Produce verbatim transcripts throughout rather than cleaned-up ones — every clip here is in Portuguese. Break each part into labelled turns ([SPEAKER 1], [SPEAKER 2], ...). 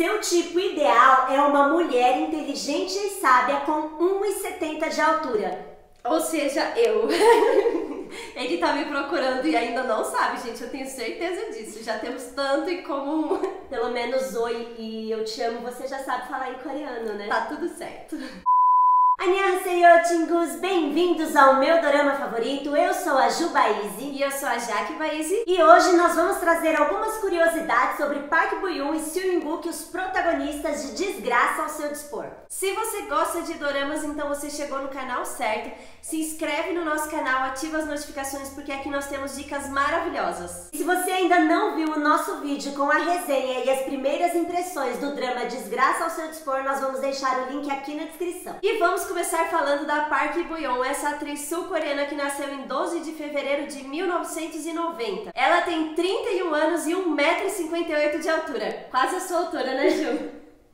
[SPEAKER 1] Seu tipo ideal é uma mulher inteligente e sábia com um e setenta de altura.
[SPEAKER 2] Ou seja, eu. Ele tá me procurando e ainda não sabe, gente. Eu tenho certeza disso. Já temos tanto em comum.
[SPEAKER 1] Pelo menos oi e eu te amo, você já sabe falar em coreano, né?
[SPEAKER 2] Tá tudo certo.
[SPEAKER 1] Annyeonghaseyo, Tingus! Bem-vindos ao meu dorama favorito. Eu sou a Ju Baizzi.
[SPEAKER 2] E eu sou a Jaque Baizzi.
[SPEAKER 1] E hoje nós vamos trazer algumas curiosidades sobre Park Bo-yoon e Seo In-guk, os protagonistas de Desgraça ao seu dispor.
[SPEAKER 2] Se você gosta de doramas, então você chegou no canal certo. Se inscreve no nosso canal, ativa as notificações, porque aqui nós temos dicas maravilhosas.
[SPEAKER 1] E se você ainda não viu o nosso vídeo com a resenha e as primeiras impressões do drama Desgraça ao seu dispor, nós vamos deixar o link aqui na descrição.
[SPEAKER 2] E vamos começar falando da Park Bo-yoon, essa atriz sul-coreana que nasceu em doze de fevereiro de mil novecentos e noventa. Ela tem trinta e um anos e um metro e cinquenta e oito de altura. Quase a sua altura, né, Ju?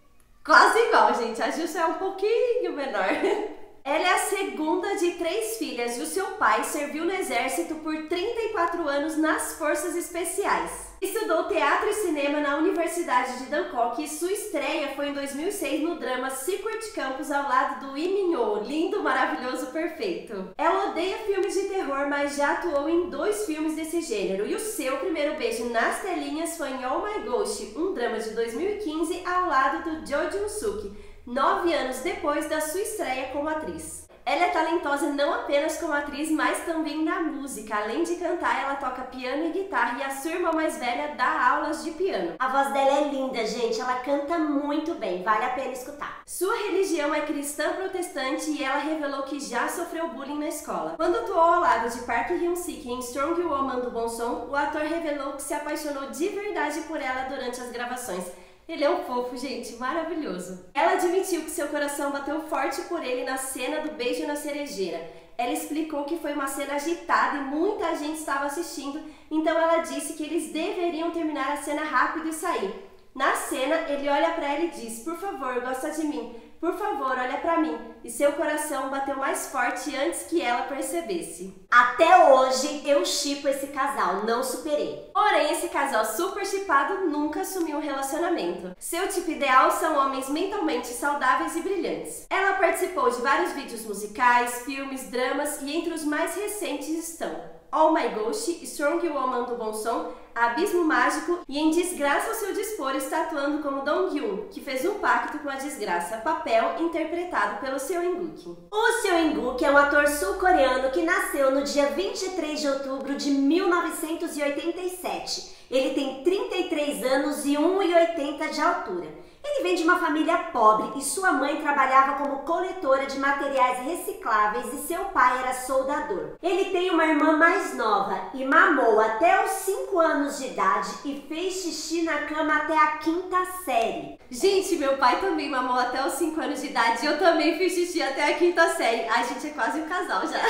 [SPEAKER 2] Quase igual, gente. A Ju só é um pouquinho menor. Ela é a segunda de três filhas e o seu pai serviu no exército por trinta e quatro anos nas Forças Especiais. Estudou teatro e cinema na Universidade de Bangkok e sua estreia foi em dois mil e seis no drama Secret Campus ao lado do Lee Min-ho, lindo, maravilhoso, perfeito. Ela odeia filmes de terror, mas já atuou em dois filmes desse gênero e o seu primeiro beijo nas telinhas foi em Oh My Gosh, um drama de dois mil e quinze ao lado do Jo Jun-suk, nove anos depois da sua estreia como atriz. Ela é talentosa não apenas como atriz, mas também na música. Além de cantar, ela toca piano e guitarra e a sua irmã mais velha dá aulas de piano.
[SPEAKER 1] A voz dela é linda, gente. Ela canta muito bem. Vale a pena escutar.
[SPEAKER 2] Sua religião é cristã protestante e ela revelou que já sofreu bullying na escola. Quando atuou ao lado de Park Hyun-sik em Strong Woman do Bong-soon, o ator revelou que se apaixonou de verdade por ela durante as gravações. Ele é um fofo, gente, maravilhoso. Ela admitiu que seu coração bateu forte por ele na cena do beijo na cerejeira. Ela explicou que foi uma cena agitada e muita gente estava assistindo, então ela disse que eles deveriam terminar a cena rápido e sair. Na cena, ele olha pra ela e diz: "Por favor, gosta de mim. Por favor, olha pra mim." E seu coração bateu mais forte antes que ela percebesse.
[SPEAKER 1] Até hoje eu shippo esse casal, não superei.
[SPEAKER 2] Porém, esse casal super shippado nunca assumiu um relacionamento. Seu tipo ideal são homens mentalmente saudáveis e brilhantes. Ela participou de vários vídeos musicais, filmes, dramas e entre os mais recentes estão Oh My Gosh, Strong Woman do Bong-soon, Abismo Mágico e em Desgraça ao seu dispor está atuando como Dong-hyun, que fez um pacto com a desgraça, papel interpretado pelo Seo In-guk.
[SPEAKER 1] O Seo In-guk é um ator sul-coreano que nasceu no dia vinte e três de outubro de mil novecentos e oitenta e sete. Ele tem trinta e três anos e um e oitenta de altura. Ele vem de uma família pobre e sua mãe trabalhava como coletora de materiais recicláveis e seu pai era soldador. Ele tem uma irmã mais nova e mamou até os cinco anos de idade e fez xixi na cama até a quinta série.
[SPEAKER 2] Gente, meu pai também mamou até os cinco anos de idade e eu também fiz xixi até a quinta série. A gente é quase um casal já.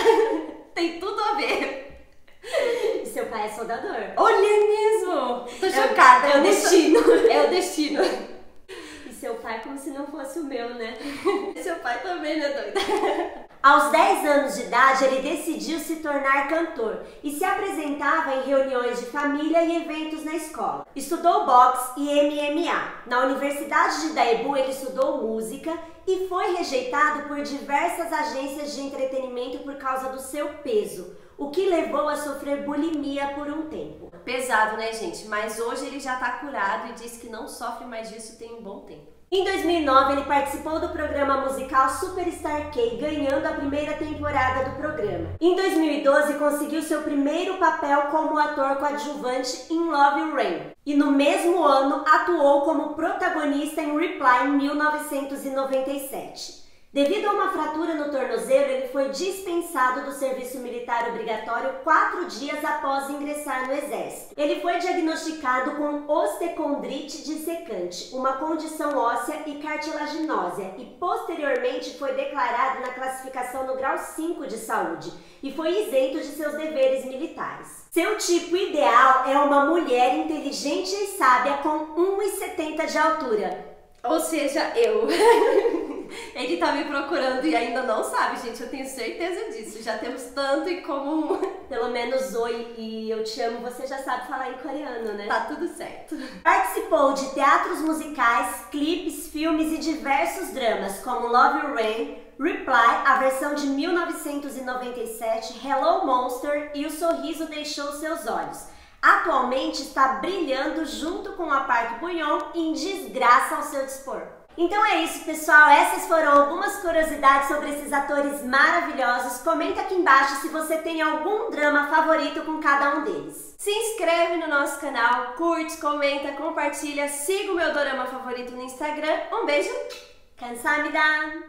[SPEAKER 2] Tem tudo a ver.
[SPEAKER 1] E seu pai é soldador.
[SPEAKER 2] Olha mesmo! Tô chocada.
[SPEAKER 1] É o destino.
[SPEAKER 2] É o destino.
[SPEAKER 1] Seu pai como se não fosse o meu, né?
[SPEAKER 2] Seu pai também, né, doida?
[SPEAKER 1] Aos dez anos de idade, ele decidiu se tornar cantor e se apresentava em reuniões de família e eventos na escola. Estudou boxe e M M A. Na Universidade de Daegu, ele estudou música e foi rejeitado por diversas agências de entretenimento por causa do seu peso, o que levou a sofrer bulimia por um tempo.
[SPEAKER 2] Pesado, né, gente? Mas hoje ele já tá curado e diz que não sofre mais disso tem um bom tempo.
[SPEAKER 1] Em dois mil e nove, ele participou do programa musical Superstar K, ganhando a primeira temporada do programa. Em dois mil e doze, conseguiu seu primeiro papel como ator coadjuvante em Love and Rain. E no mesmo ano, atuou como protagonista em Reply em mil novecentos e noventa e sete. Devido a uma fratura no tornozelo, ele foi dispensado do serviço militar obrigatório quatro dias após ingressar no exército. Ele foi diagnosticado com osteocondrite dissecante, uma condição óssea e cartilaginósia, e posteriormente foi declarado na classificação no grau cinco de saúde e foi isento de seus deveres militares. Seu tipo ideal é uma mulher inteligente e sábia com um e setenta de altura.
[SPEAKER 2] Ou seja, eu. Ele tá me procurando e ainda não sabe, gente. Eu tenho certeza disso. Já temos tanto em comum.
[SPEAKER 1] Pelo menos oi e eu te amo, você já sabe falar em coreano, né?
[SPEAKER 2] Tá tudo certo.
[SPEAKER 1] Participou de teatros musicais, filmes e diversos dramas, como Love You Rain, Reply, a versão de mil novecentos e noventa e sete, Hello Monster e O Sorriso Deixou Seus Olhos. Atualmente está brilhando junto com a Park Bo-young em Desgraça ao Seu Dispor. Então é isso, pessoal. Essas foram algumas curiosidades sobre esses atores maravilhosos. Comenta aqui embaixo se você tem algum drama favorito com cada um deles.
[SPEAKER 2] Se inscreve no nosso canal, curte, comenta, compartilha, siga o meu dorama favorito no Instagram. Um beijo!
[SPEAKER 1] 감사합니다.